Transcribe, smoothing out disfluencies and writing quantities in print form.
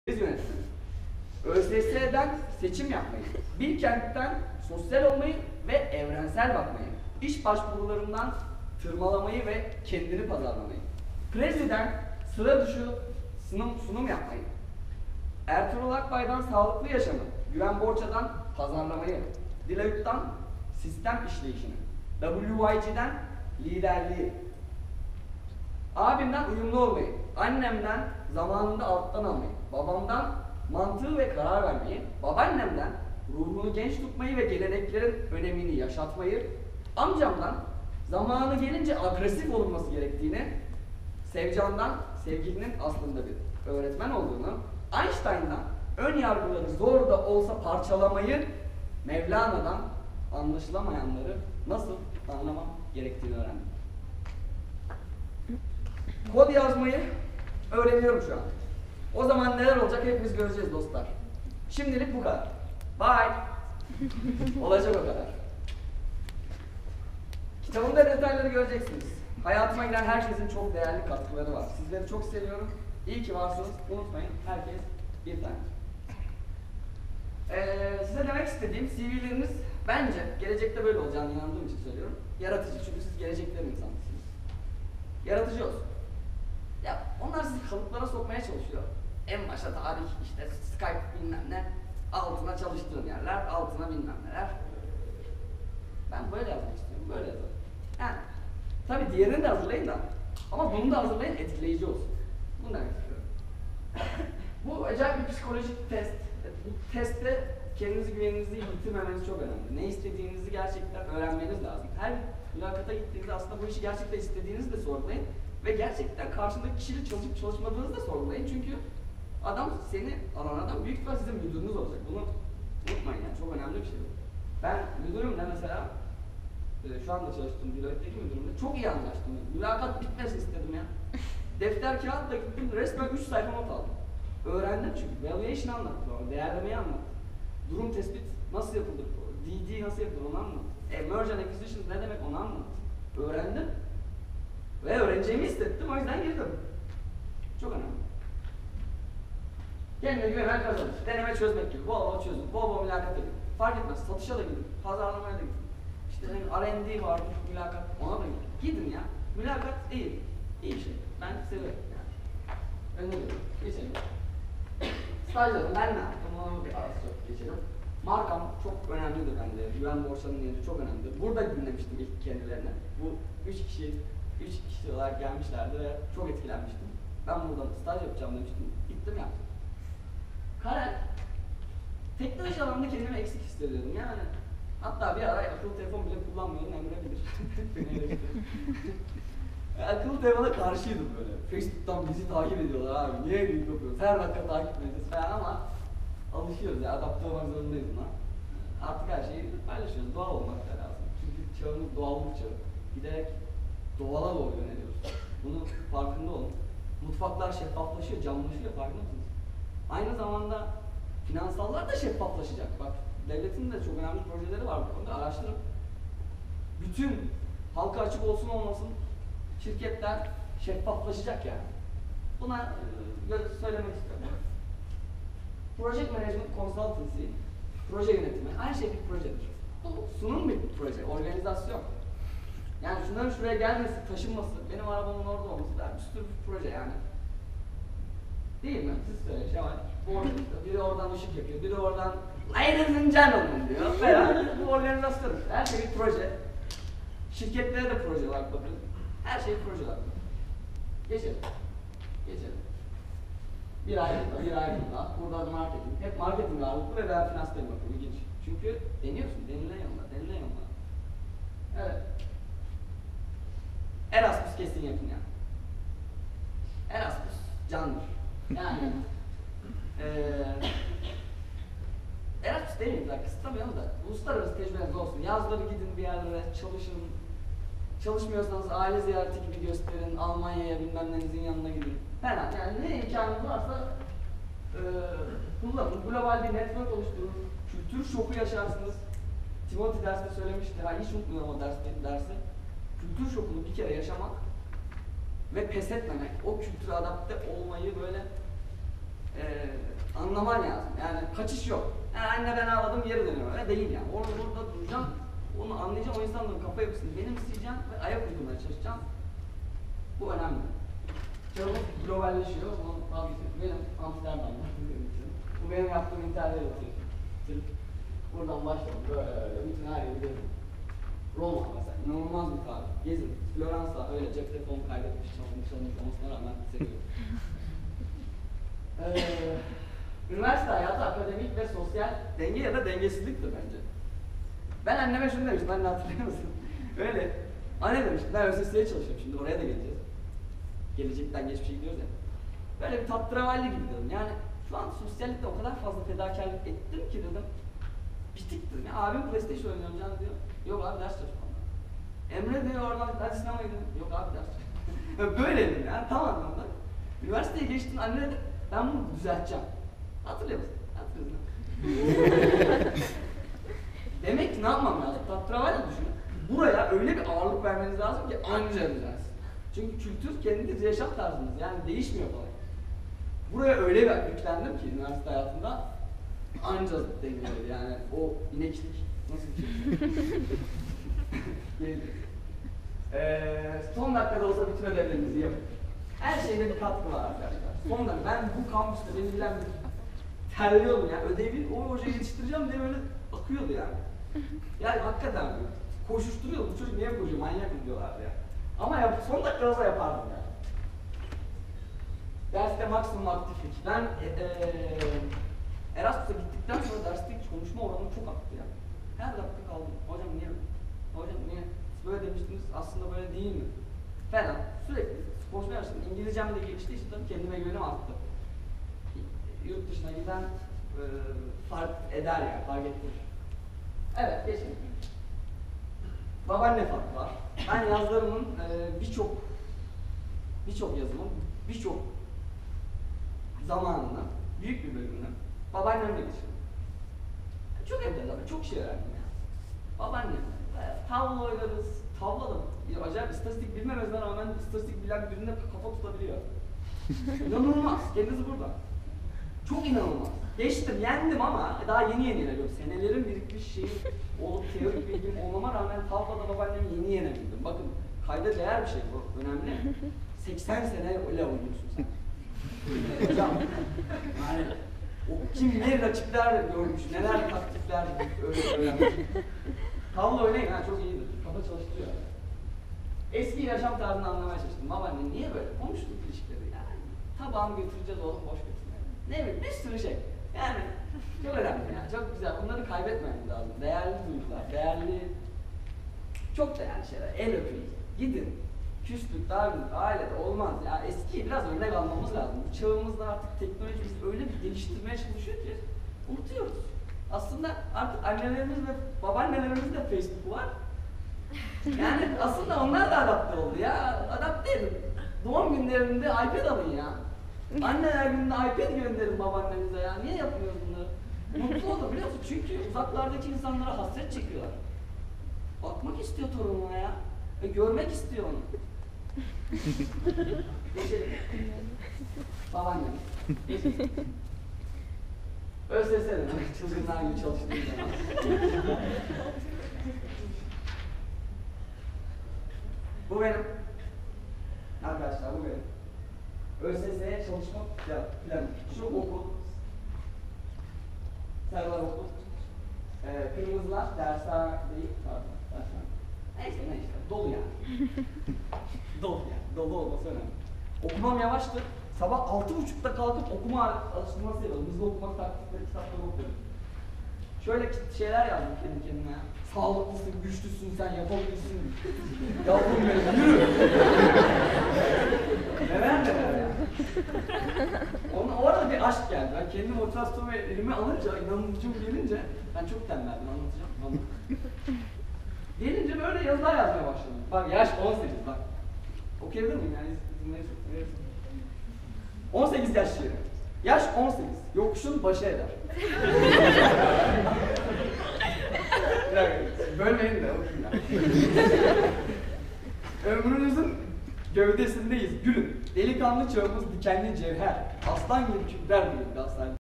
Biz yönetimi. ÖSS'den seçim yapmayı, bir kentten sosyal olmayı ve evrensel bakmayı, iş başvurularından tırmalamayı ve kendini pazarlamayı, Prezi'den sıra dışı sunum yapmayı, Ertuğrul Akbay'dan sağlıklı yaşamı, Güven Borça'dan pazarlamayı, Dilayüt'tan sistem işleyişini, WYG'den liderliği, abimden uyumlu olmayı, annemden zamanında alttan almayı, babamdan mantığı ve karar vermeyi, babaannemden ruhunu genç tutmayı ve geleneklerin önemini yaşatmayı, amcamdan zamanı gelince agresif olunması gerektiğini, Sevcan'dan sevgilinin aslında bir öğretmen olduğunu, Einstein'dan ön yargıları zor da olsa parçalamayı, Mevlana'dan anlaşılamayanları nasıl anlamam gerektiğini öğrendim. Kod yazmayı öğreniyorum şu an. O zaman neler olacak hepimiz göreceğiz dostlar. Şimdilik bu kadar. Bye. Olacak o kadar. Kitabımda detayları göreceksiniz. Hayatıma giren herkesin çok değerli katkıları var. Sizleri çok seviyorum. İyi ki varsınız. Unutmayın, herkes bir tane. Size demek istediğim CV'leriniz bence gelecekte böyle olacağını inandığım için söylüyorum. Yaratıcı, çünkü siz geleceklerin insanısınız. Yaratıcı olsun. Ya onlar sizi kalıplara sokmaya çalışıyor. En başta tarih, işte Skype bilmem ne, altına çalıştığım yerler, altına bilmem neler. Ben böyle yazmak istiyorum, böyle yazarım. Yani tabii diğerini de hazırlayın da, ama bunu da hazırlayın, etkileyici olsun. Bunu demek istiyorum. Bu acayip bir psikolojik test. Bu testte kendinizi, güveninizi yitirmemeniz çok önemli. Ne istediğinizi gerçekten öğrenmeniz lazım. Her mülakata gittiğinizde aslında bu işi gerçekten istediğinizi de sorgulayın. Ve gerçekten karşındaki kişiyle çalışıp çalışmadığınızı da sorgulayın. Çünkü adam seni alan adam büyük ihtimal sizin müdürünüz olacak. Bunu unutmayın yani, çok önemli bir şey bu. Ben müdürümle mesela, şu anda çalıştığım Deloitte'deki müdürümle çok iyi anlaştım. Mülakat bitmesin istedim ya. Defter kağıtla gittim, resmen 3 sayfa not aldım. Öğrendim çünkü. Valuation anlattı bana, değerlemeyi anlattı. Durum tespit nasıl yapılır, DD nasıl yapılır onu anlattı. Merge and Acquisitions ne demek onu anlattı. Öğrendim. Ve öğreneceğimi hissettim, o yüzden girdim. Çok önemli. Kendine güvenen kazanır. Deneme çözmek gibi, bol bol çözün, bol bol mülakata gidin. Fark etmez, satışa da gidin, pazarlamaya da gidin. İşte R&D vardı, mülakat, ona da gidin. Gidin ya, mülakat iyi, iyi bir şey. Ben seviyorum yani. Öneriyorum, geçelim. Stajlarım, ben ne yaptım, onu bir az çok geçelim. Markam çok önemlidir bende, Güven Borça'nın yeri çok önemlidir. Burada dinlemiştim ilk kendilerine. Bu 3 kişi olarak gelmişlerdi ve çok etkilenmiştim. Ben buradan staj yapacağım demiştim. Gittim yaptım. Karen, teknoloji alanında kendimi eksik hissediyordum yani. Hatta bir ara akıllı telefon bile kullanmıyordum, Emre bilir. Akıllı telefona karşıydım böyle. Facebook'tan bizi takip ediyorlar abi, niye link yapıyoruz, her dakika takip edeceğiz falan ama alışıyoruz ya, adapte olmak zorundayız buna. Artık her şeyi paylaşıyoruz, doğal olmak da lazım. Çünkü çağımız doğallık çağı. Giderek doğala doğru yöneliyoruz. Bunun farkında olun. Mutfaklar şeffaflaşıyor, camlaşıyor, farkında mısınız? Aynı zamanda finansallar da şeffaflaşacak. Bak, devletin de çok önemli projeleri var bu konuda, araştırın. Bütün halka açık olsun olmasın şirketler şeffaflaşacak yani. Buna söylemek istiyorum. Project Management Consultancy, proje yönetimi, her şey bir projedir. Bu sunum bir proje, organizasyon. Yani şunların şuraya gelmesi, taşınması, benim arabamın orada olması da bir sürü proje yani. Değil mi? Siz söyleyin Şevval. Biri oradan ışık yapıyor, biri oradan ladies and gentlemen diyor falan. Bu organizasyon. Her şey bir proje. Şirketlere de proje olarak bakın. Her şey proje olarak bakın. Geçelim. Geçelim. Bir ay burada. Burada da marketing. Hep marketing ağırlıklı ve ben finanstayım bakın. İlginç. Çünkü deniyorsun. Denilen yollar. Evet. Erasmus kesin yapın yani. Erasmus candır. Yani Erasmus demeyeyim zaten, kısıtlamayalım da uluslararası tecrübeniz olsun. Yazları gidin bir yerlere, çalışın. Çalışmıyorsanız aile ziyareti gibi gösterin, Almanya'ya bilmem nenizin yanına gidin. Fena, yani ne imkanınız varsa kullanın. Global bir network oluşturun. Kültür şoku yaşarsınız. Timothy derste söylemişti, hiç unutmuyorum o dersi. Kültür şokunu bir kere yaşamak ve pes etmemek, o kültüre adapte olmayı böyle anlaman lazım. Yani kaçış yok. Yani anne ben ağladım geri dönüyorum. Öyle değil yani. Orada duracağım. Onu anlayacağım. O insanların kafa yapısını benimseyeceğim ve ayak uydurmaya çalışacağım. Bu önemli. Çağımız globalleşiyor. Bunu vazgeçiyorum. Benim Amsterdam'da. Bu benim yaptığım internet atıyor. Buradan başladım. Böyle bütün her yeri gezdim. Roma mesela. İnanılmaz bir tarih. Gezin. Floransa öyle cep telefonu kaydetmiş. Çalınmış olmasına rağmen seviyorum. Üniversite hayatı akademik ve sosyal denge ya da dengesizliktir bence. Ben anneme şunu demiştim, anne hatırlıyor musun? Öyle, anne demiştim, ben ÖSS'ye çalışıyorum şimdi, oraya da geleceğiz. Gelecekten geçmişe gidiyoruz ya. Böyle bir tatravalli gibi dedim, yani şu an sosyallikte o kadar fazla fedakarlık ettim ki dedim, bitik dedim. Ya, abim PlayStation oynuyorum canım diyor, yok abi ders çalışmam. Emre diyor oradan, hadi sinemaya gidelim, yok abi ders çalışmam. Böyle dedim yani, tam anlamda. Üniversiteye geçtim, anne dedim, ben bunu düzelteceğim. Hatırlıyor musun? Hatırlıyorsun. Demek ki ne yapmam lazım? Tatravalli düşünün. Buraya öyle bir ağırlık vermeniz lazım ki anca düzelsin. Çünkü kültür kendi yaşam tarzımız, yani değişmiyor falan. Buraya öyle bir yüklendim ki üniversite hayatında anca dengeledi yani o ineklik nasıl bir şey? Son dakikada olsa bütün ödevlerinizi yapın. Her şeyde bir katkı var arkadaşlar. Son dakika, ben bu kampüste beni bilen bir terliyordum yani ödevi o hocayı yetiştireceğim diye böyle akıyordu yani. Yani hakikaten koşuşturuyordu, bu çocuk niye koşuyor, manyak mı diyorlardı ya. Ama son dakikada da yapardım yani. Derste maksimum aktiflik. Ben Erasmus'a gittikten sonra dersteki konuşma oranı çok arttı yani. Her dakika kaldım. Hocam niye? Hocam niye? Siz böyle demiştiniz, aslında böyle değil mi? Falan. Sürekli konuşmaya başladım. İngilizcem de geliştiği için tabii kendime güvenim arttı. Yurt dışına giden fark eder yani, fark ettirir. Evet, geçelim. Babaanne farkı var. Ben yazılarımın birçok yazımın, birçok zamanını, büyük bir bölümünü babaannemle geçirdim. Çok enteresan, çok şey öğrendim yani. Babaannem, tavla oynarız, tavla da acayip istatistik bilmemezden rağmen istatistik bilen birine kafa tutabiliyor. İnanılmaz, kendisi burada. Çok inanılmaz. Geçtim, yendim ama daha yeni yeniliyorum. Senelerin birikmiş şeyi olup teorik bilgim olmama rağmen tavlada babaannemi yeni yenebildim. Bakın, kayda değer bir şey bu, önemli. 80 sene öyle oynuyorsun sen. Hocam, yani o kim ne rakipler görmüş, neler taktikler öğrenmiş. Tavla oynayın ha, çok iyidir. Kafa çalıştırıyor. Eski yaşam tarzını anlamaya çalıştım. Babaanne niye böyle? Konuştuk ilişkileri yani. Tabağımı götüreceğiz oğlum, boş götürmeyelim. Ne bileyim, bir sürü şey. Yani çok önemli yani, çok güzel. Bunları kaybetmememiz lazım. Değerli duygular, çok değerli şeyler. El öpün, gidin. Küslük, dargınlık, ailede olmaz. Ya eskiyi biraz örnek almamız lazım. Bu çağımızda artık teknoloji bizi öyle bir geliştirmeye çalışıyor ki unutuyoruz. Aslında artık annelerimiz ve babaannelerimizin de Facebook'u var. Yani aslında onlar da adapte oldu ya. Adapte edin. Doğum günlerinde iPad alın ya. Anneler gününde iPad gönderin babaannenize ya. Niye yapmıyoruz bunları? Mutlu olur biliyor musun? Çünkü uzaklardaki insanlara hasret çekiyorlar. Bakmak istiyor torununa ya. Ve görmek istiyor onu. Geçelim. Babaannem. Geçelim. ÖSS'de çılgınlar gibi çalıştığım zaman. Bu benim. Arkadaşlar bu benim. ÖSS'ye çalışma planı. Şu okul. Server okul. Kırmızılar dersler değil. Pardon. Dersler. Neyse. Dolu yani. Dolu yani. Dolu olması önemli. Okumam yavaştı. Sabah 6.30'da kalkıp okuma alıştırması yapıyordum. Hızlı okuma taktikleri, kitapları okuyordum. Şöyle şeyler yazdım kendi kendime. Sağlıklısın, güçlüsün, sen yapabilirsin. Yavrum benim, yürü! Neler ya. Orada bir aşk geldi. Ben kendi motivasyonumu elime alınca, inanılmacım gelince, ben çok tembeldim, anlatacağım. Gelince böyle yazılar yazmaya başladım. Bak yaş 18 bak. Okuyabilir miyim yani? İzin verirsin. 18 yaşlıyım. Yaş 18. Yokuşun başı eder. Bölmeyin de okuyun ya. Ömrünüzün gövdesindeyiz gülüm. Delikanlı çağımız dikenli cevher. Aslan gibi kübrer gibi Galatasaray.